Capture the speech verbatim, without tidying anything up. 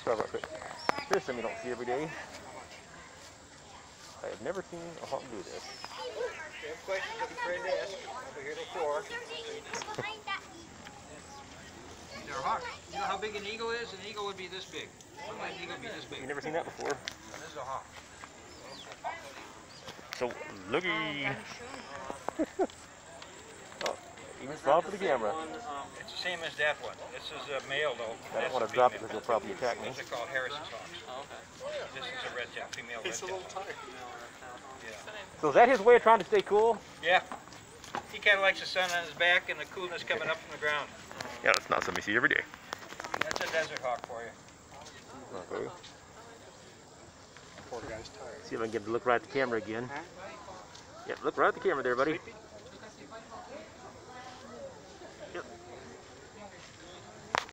Sorry about that. Here's something you don't see every day. I have never seen a hawk do this. If you have questions, don't be afraid to ask. I'll be here till four. These are hawks. You know how big an eagle is? An eagle would be this big. An eagle would be this big. You've never seen that before. And this is a hawk. So, looky. Oh, even smile for the camera. It's the same as that one. This is a male though. I don't want to drop it because he'll probably attack me. These are called Harrison's hawks. Oh, okay. This is a red tail, female red tail. It's a little tired. Yeah. So is that his way of trying to stay cool? Yeah. He kind of likes the sun on his back and the coolness coming up from the ground. Yeah, that's not something you see every day. That's a desert hawk for you. Okay. Poor guy's tired. See if I can get him to look right at the camera again. Yep, look right at the camera there, buddy. Yep.